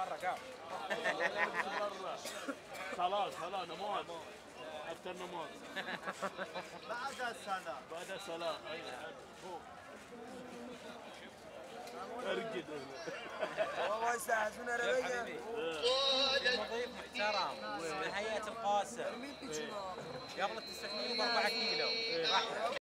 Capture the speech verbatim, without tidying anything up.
برا قاعد. خلاص خلاص نموت. افتر نموت. بعد الصلاة. بعد الصلاة. اي فوق. ارقد. والله يساعدون ربيع. مضيف محترم من هيئة القاسم. قبل التسعمية وأربعة كيلو.